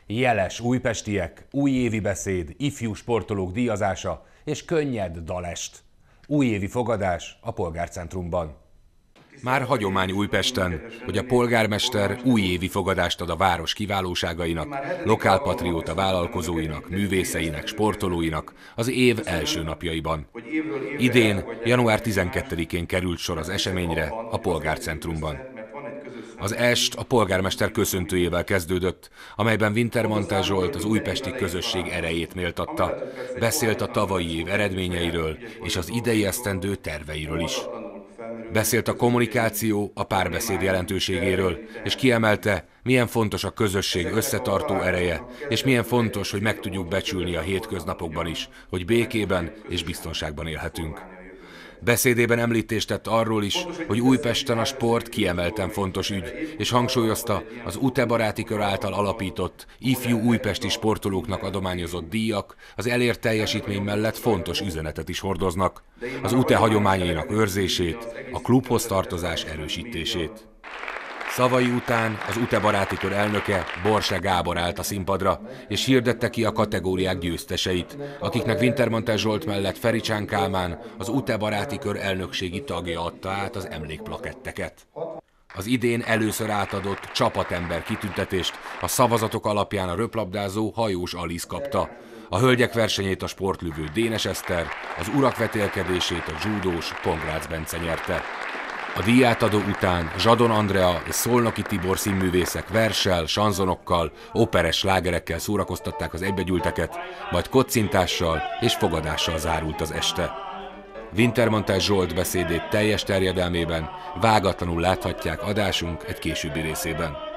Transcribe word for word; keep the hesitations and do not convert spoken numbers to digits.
Jeles újpestiek, újévi beszéd, ifjú sportolók díjazása és könnyed dalest. Újévi fogadás a Polgárcentrumban. Már hagyomány Újpesten, hogy a polgármester újévi fogadást ad a város kiválóságainak, lokálpatrióta vállalkozóinak, művészeinek, sportolóinak az év első napjaiban. Idén, január tizenkettedikén került sor az eseményre a Polgárcentrumban. Az est a polgármester köszöntőjével kezdődött, amelyben Wintermantel Zsolt az újpesti közösség erejét méltatta. Beszélt a tavalyi év eredményeiről és az idei esztendő terveiről is. Beszélt a kommunikáció, a párbeszéd jelentőségéről, és kiemelte, milyen fontos a közösség összetartó ereje, és milyen fontos, hogy meg tudjuk becsülni a hétköznapokban is, hogy békében és biztonságban élhetünk. Beszédében említést tett arról is, hogy Újpesten a sport kiemelten fontos ügy, és hangsúlyozta, az u té baráti kör által alapított, ifjú újpesti sportolóknak adományozott díjak az elért teljesítmény mellett fontos üzenetet is hordoznak, az u té hagyományainak őrzését, a klubhoz tartozás erősítését. Szavai után az u té baráti kör elnöke, Borse Gábor állt a színpadra, és hirdette ki a kategóriák győzteseit, akiknek Wintermantel Zsolt mellett Fericsán Kálmán, az u té baráti kör elnökségi tagja adta át az emlékplaketteket. Az idén először átadott csapatember kitüntetést a szavazatok alapján a röplabdázó Hajós Alisz kapta, a hölgyek versenyét a sportlövő Dénes Eszter, az urak vetélkedését a dzsúdós Pongrácz Bence nyerte. A díjátadó után Zsadon Andrea és Szolnoki Tibor színművészek verssel, sanzonokkal, operes slágerekkel szórakoztatták az egybegyűlteket, majd kocintással és fogadással zárult az este. Wintermantel Zsolt beszédét teljes terjedelmében vágatlanul láthatják adásunk egy későbbi részében.